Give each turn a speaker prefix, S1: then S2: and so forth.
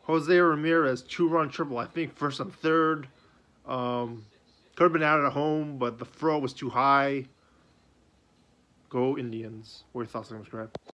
S1: Jose Ramirez, 2-run triple. I think first and third. Could have been out at home, but the throw was too high. Go Indians. What are your thoughts on subscribe?